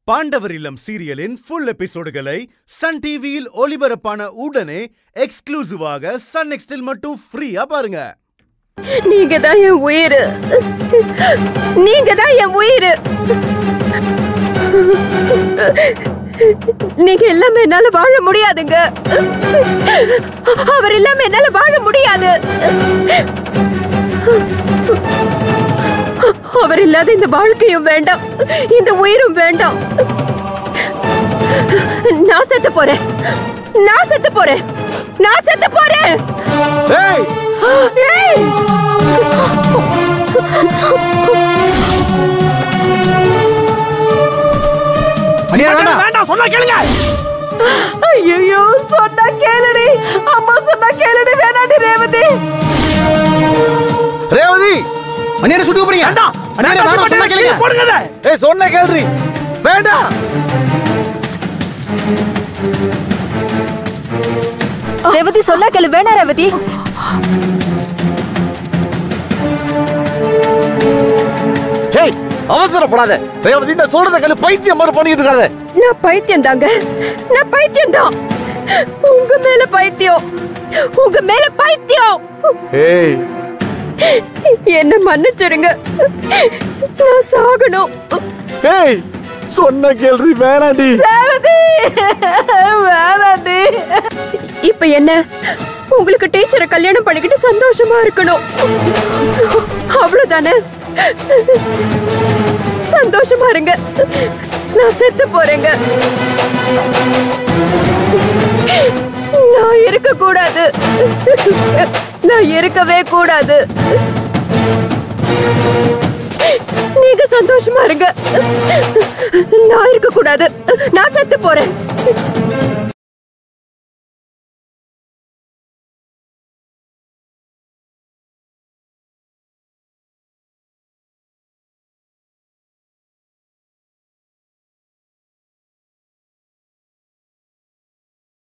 பாண்டவர் இல்லம் சீரியலின் full எபிசோடுகளை Sun டிவியில் ஒளிபரப்பான உடனே எக்ஸ்க்ளூசிவாக சன் நெக்ஸ்டில் மட்டும் ஃப்ரீயா பாருங்க. நீங்க தான் என் உயிர், நீங்க தான் என் உயிர். நீங்க இல்லாம என்னால வாழ முடியாதுங்க. அவர் இல்லாம என்னால வாழ முடியாது. அவர் இல்லாத இந்த வாழ்க்கையும் வேண்டாம், இந்த உயிரும் வேண்டாம். நான் செத்து போறேன், நான் செத்து போறேன், நான் செத்து போறேன். வேண்டாம் சொன்னா கேளுங்க. ஐயோ சொன்னா கேளுடி, அம்மா சொன்னா கேளுடி. வேணாடி ரேவதி, ரேவதி மணியரை சுட்டு போறீங்க. வேண்டாம் மணியரை வேணாம் சொன்னா கேளுங்க. போடுங்க. ஏய் சொன்னா கேளுடி. வேண்டாம். ரேவதி சொன்னா கேளு. வேணா ரேவதி. ஏய் அவசரப்படாத ரேவதி, நான் சொல்றத கேளு. பைத்தியம் மாதிரி பண்ணிட்டு இருக்காத. நான் பைத்தியம் தாங்க, நான் பைத்தியம் தான். உங்க மேல பைத்தியம், உங்க மேல பைத்தியம். ஏய் என்ன மன்னிச்சிருங்க, நான் சாகணும். ஏய் சொன்ன கேள்வி. வேணாண்டி ரேவதி, வேணாண்டி. இப்ப என்ன, உங்களுக்கு டீச்சரை கல்யாணம் பண்ணிக்கிட்டு சந்தோஷமா இருக்கணும், அவ்வளவுதானே? சந்தோஷமா இருங்க. நான் செத்து போறேங்க. நான் இருக்க கூடாது, நான் இருக்கவே கூடாது. நீங்க சந்தோஷமா இருங்க, நான் இருக்க கூடாது. நான் செத்து போறேன்.